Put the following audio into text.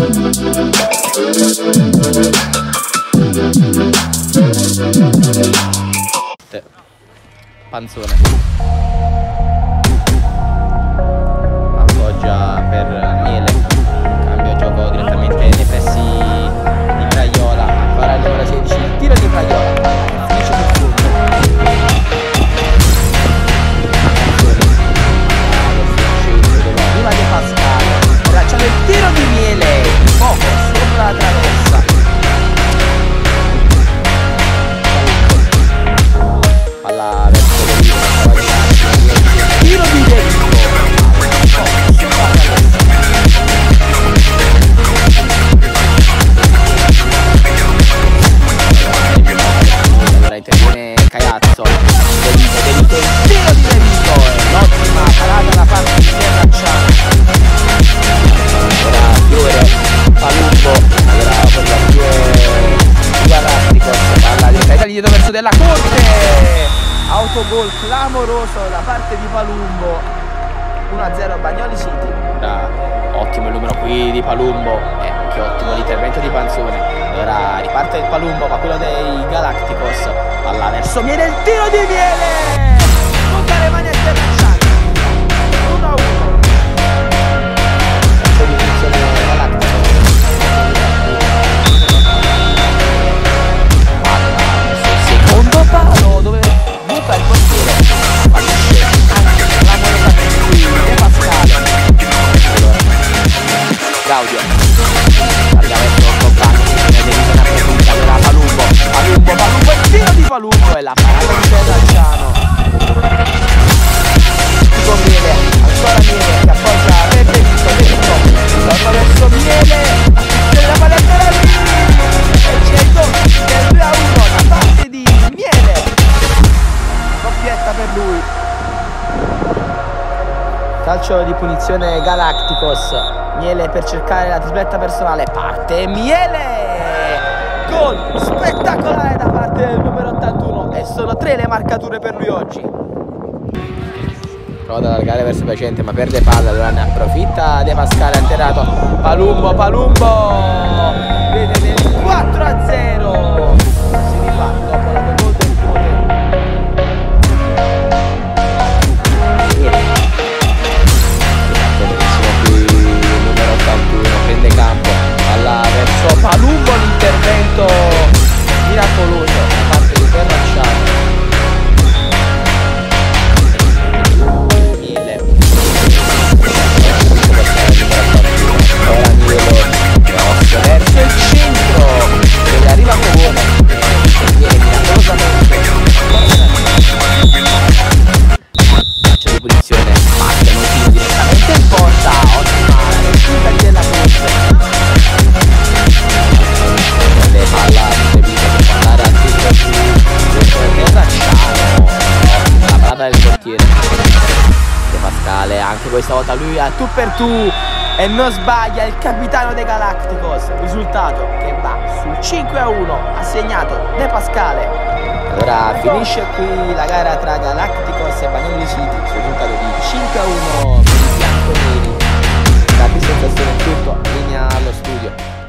Panzone appoggia per Miele, cambio gioco direttamente nei pressi di Craiola, ancora il numero 16, il tiro di Craiola, finisce sul fondo. Prima di Pascale, bracciato il tiro di Miele, poco sopra la traversa. Palla verso tiro di Derico, allora interviene Caiazzo, Derico, il tiro di Derico, l'ottima parata da parte di Terracciano. Ora Fiore, Palumbo, allora poi la Galatticos, palla diretta dietro verso Della Corte, autogol clamoroso da parte di Palumbo, 1-0 Bagnoli City. Ottimo il numero qui di Palumbo, che ottimo l'intervento di Panzone. Allora riparte il Palumbo, ma quello dei Galacticos, palla verso Miele, il tiro di Miele, tocca le mani a Terracciano, 1-1. Secondo palo dove buca il portiere, fallisce anche la moneta qui De Pascale. Claudio targa verso il compagno, viene una presunta della Palumbo, il tiro di Palumbo e la parata di Terracciano. Con Miele, ancora Miele che appoggia per Derico, torna verso Miele, la palla a lì e c'è il gol del 2-1 da parte di Miele, doppietta per lui. Calcio di punizione Galacticos, Miele per cercare la tripletta personale, parte Miele, gol spettacolare da parte del numero 81 e sono 3 le marcature per lui oggi. Prova ad allargare verso Piacente ma perde palla, allora ne approfitta De Pascale, atterrato Palumbo, vede del 4-0, si rifà dopo la gol del primo tempo. Benissimo qui il numero 81, prende campo, palla verso Palumbo, l'intervento miracoloso da parte di Terracciano. Ora Miele verso il centro dove arriva Covone, viene miracolosamente calcio di punizione, parte Notino direttamente in porta, ottima riuscita della Corte, le palla servita per andare a tiro su Terracciano, ottima la parata del portiere De Pascale, anche questa volta lui a tu per tu e non sbaglia il capitano dei Galacticos, risultato che va sul 5-1, assegnato De Pascale. Allora finisce qui la gara tra Galacticos e Bagnoli City, risultato di 5-1 per i bianconeri. Da qui sensazione tutto, linea allo studio.